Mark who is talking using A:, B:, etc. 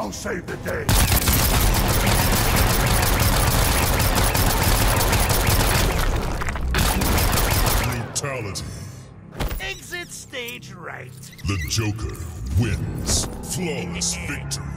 A: I'll save the day.
B: Brutality.
C: Exit stage right.
B: The Joker wins. Flawless victory.